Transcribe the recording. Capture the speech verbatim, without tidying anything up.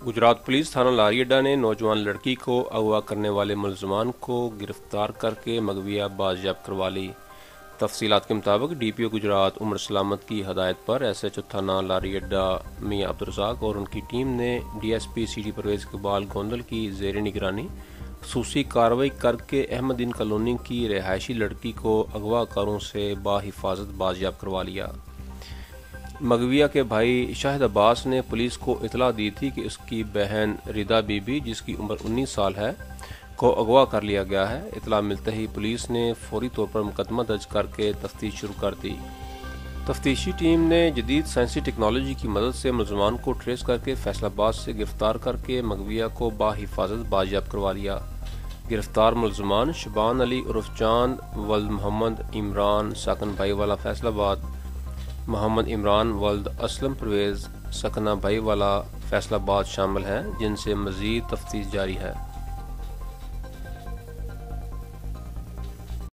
Gujarat police थाना लारी अड्डा ने नौजवान लड़की को अगवा करने वाले मुलजमान को गिरफ्तार करके मगविया बाजियाब करवा ली। तफसीलात के मुताबिक D P O Gujrat Umar Salamat की हदायत पर एस एच ओ थाना लारी अड्डा मियाँ अब्दुर्रज़ाक और उनकी टीम ने D S P C D Parvez Iqbal Gondal की ज़ेर निगरानी खसूसी कार्रवाई करके अहमदीन कॉलोनी की रिहायशी लड़की को अगवाकारों से बाहिफाजत बाजियाब करवा लिया। मगविया के भाई शाहिद अब्बास ने पुलिस को इतला दी थी कि उसकी बहन रिदा बीबी जिसकी उम्र उन्नीस साल है को अगवा कर लिया गया है। इतला मिलते ही पुलिस ने फौरी तौर पर मुकदमा दर्ज करके तफ्तीश शुरू कर दी। तफ्तीशी टीम ने जदीद साइंसी टेक्नोलॉजी की मदद से मुलजमान को ट्रेस करके फैसलाबाद से गिरफ्तार करके मगविया को बाहिफाजत बाजियाब करवा लिया। गिरफ्तार मुलजमान शबान अली उर्फ चांद वल्द मोहम्मद इमरान साकन भाई वाला फैसलाबाद, मोहम्मद इमरान वल्द असलम परवेज़ सकना भाई वाला फैसलाबाद शामिल हैं, जिनसे मज़ीद तफ्तीश जारी है।